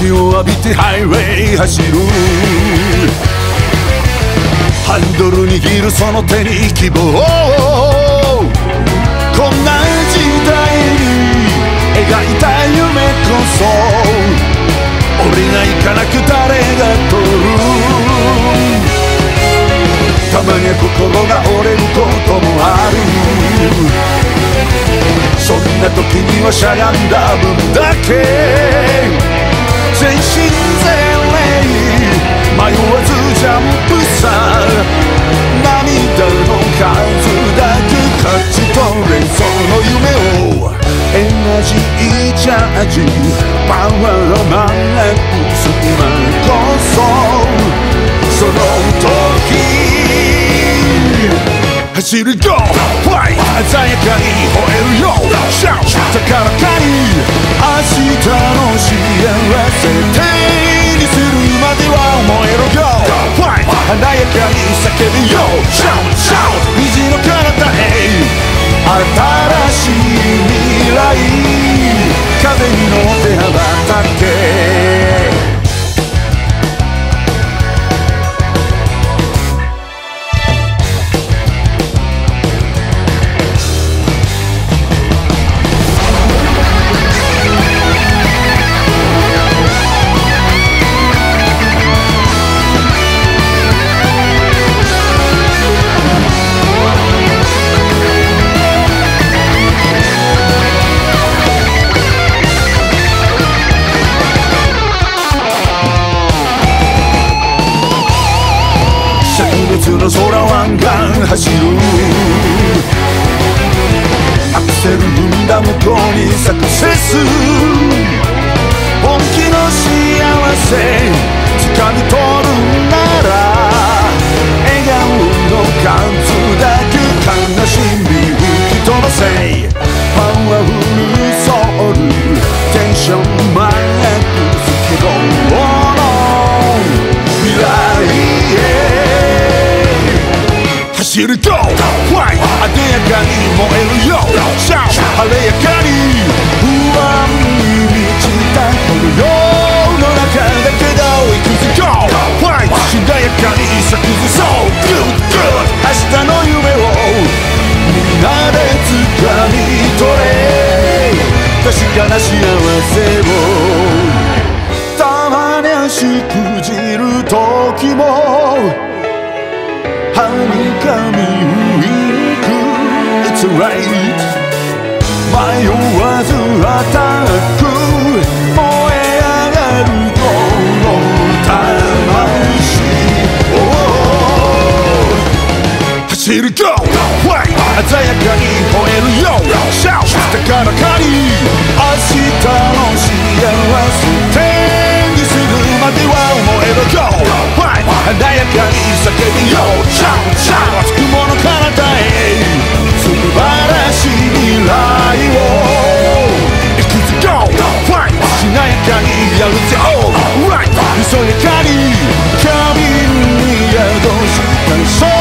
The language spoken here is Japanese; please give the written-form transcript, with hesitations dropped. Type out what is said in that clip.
日を浴びてハイウェイ走る。ハンドル握るその手に希望。こんな時代に描いた夢こそ、俺が行かなく誰が取る。たまには心が折れることもある。そんな時にはしゃがんだ分だけ全身全霊迷わずジャンプさ。涙の数だけ勝ち取れその夢を。エナジーチャージパワーマンアップする今こそその時走る GO! ファイト鮮やかに吠えるよシャウト高らかに明日の幸せ手にするまでは燃えろ GO! ファイト華やかに叫ぶよシャウトシャウト虹の彼方へ新しい未来風に乗って羽ばたけ。の空湾岸走る。アクセル踏んだ向こうにサクセス。本気の幸せ掴み取るなら笑顔の数だけ悲しみ吹き飛ばせ。パワフルソウルテンションマックス希望の未来へ走る GO! ファイト艶やかに燃えるよシャウト晴れやかに不安に満ちたこの世の中だけど行くぜ GO! ファイトしなやかに咲くぜ So good good 明日の夢をみんなで掴み取れ。確かな幸せをたまにはしくじる時もはにかみウインク It's right 迷わずアタック燃え上がるこの魂走る GO! ファイト鮮やかに吠えるよシャウト高らかに明日の幸せ手にするまでは燃えろ GO! ファイト華やかに叫びよシャウトシャウトつくもの彼方へ素晴らしい未来を行くぜ GO! ファイトしなやかにやるぜ Alright 急やかに神に宿した